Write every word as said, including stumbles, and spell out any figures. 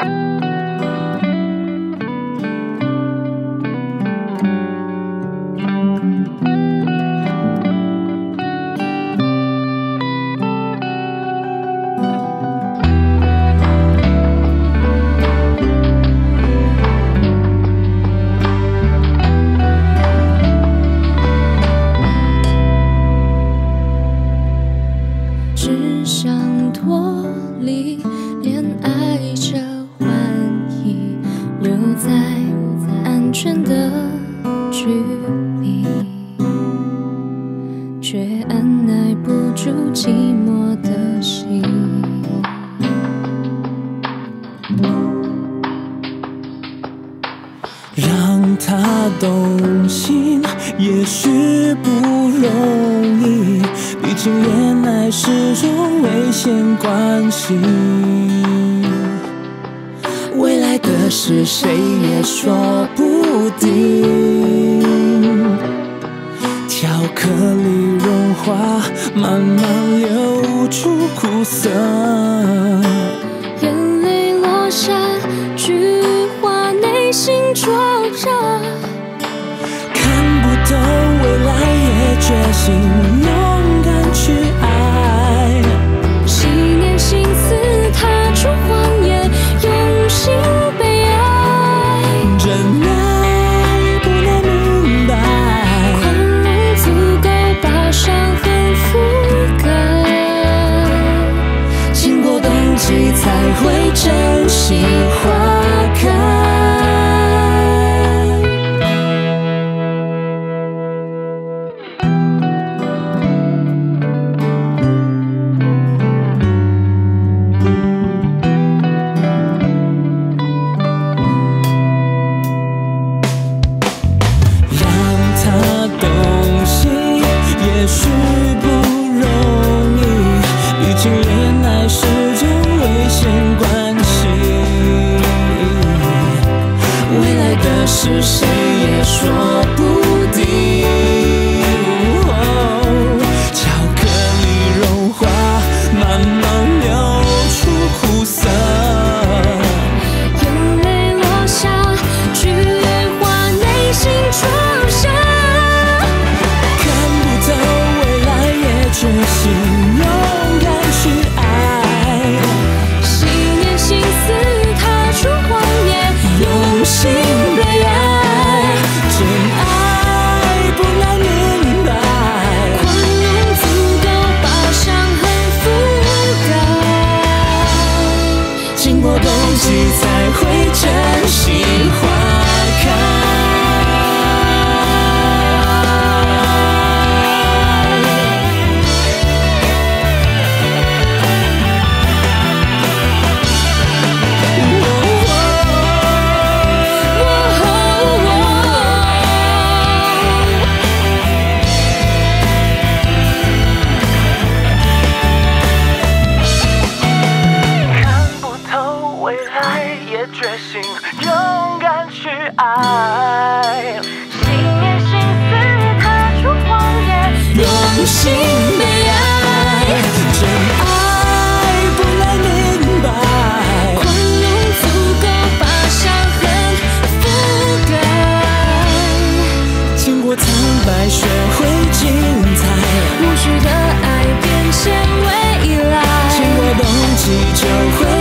让他动心也许不容易，毕竟恋爱是种危险关系。未来的事谁也说不定，巧克力融化，慢慢流出苦涩， 眼泪落下，菊花内心灼热， 看不懂未来也决心勇敢去爱， 细念心思踏出荒野，用心被爱， 真爱不能明白， 宽容足够把伤痕覆盖， 经过冬季才会真心花开。也许不容易，毕竟恋爱是种危险关系。未来的事谁也说不定，哦，巧克力融化，慢慢流出苦涩， 眼泪落下，菊花内心灼热， 决心勇敢去爱， 细念心思踏出荒野， 用心被爱，真爱不难明白， 宽容足够把伤痕覆盖， 经过冬季才会真心花开。决心勇敢去爱， 细念心思踏出荒野， 用心被爱，真爱不难明白， 宽容足够把伤痕覆盖， 经过苍白学会精彩， 无需的爱变现未来， 经过冬季就会